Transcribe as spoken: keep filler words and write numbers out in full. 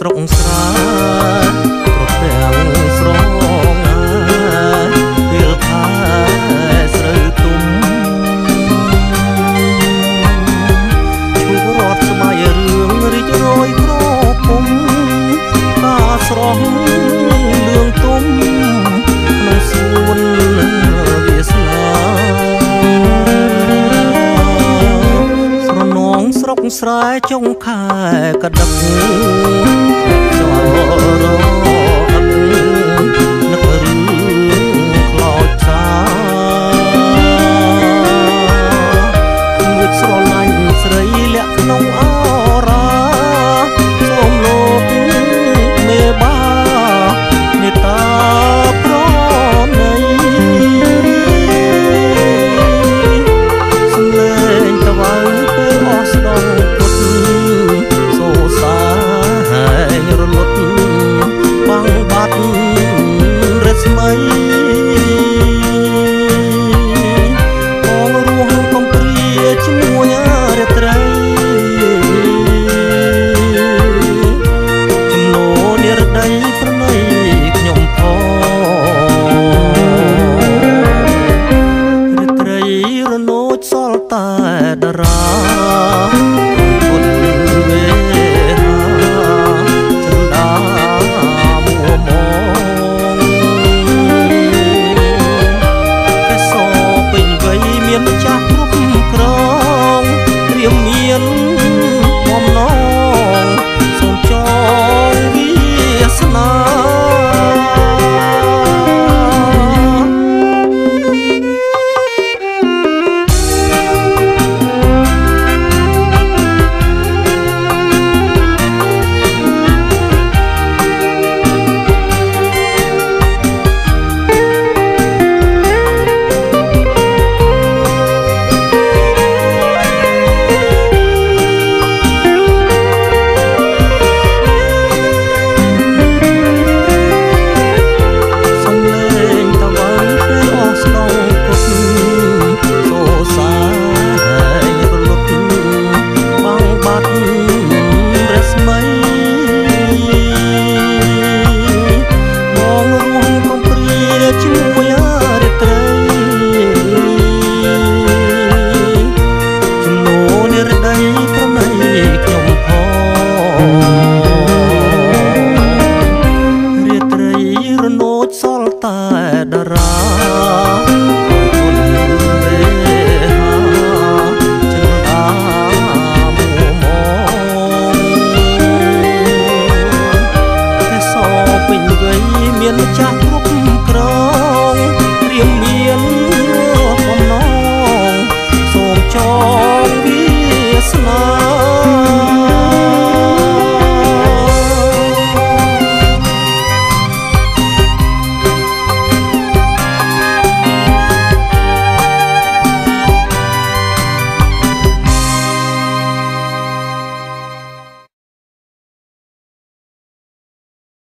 ស្រុកស្រែប្រទាំងស្រងពេលផែស្រូវទុំឈូករត់ស្មៃរឿងរីករយក្រពុំការស្រស់លឿងទុំក្នុងសួនវាសនាស្រនងស្រុកស្រែចុងខែកដឹកចោលរអត់នឹករឿងខ្លោចសាគួចស្រឡាញ់ស្រីលាក់ក្នុងអរាសូមលោកមេបាមេត្តាប្រណីសំឡេងតវ៉ៅពេលអស់ស្ដងពុតសូសាហើយរលត់បាំងបាត់រស្មីបងរស់កំព្រាជាមួយរាត្រីចំណូលនិរដីប្រណីខ្ញុំផងរាត្រីរនោចសល់តែតារា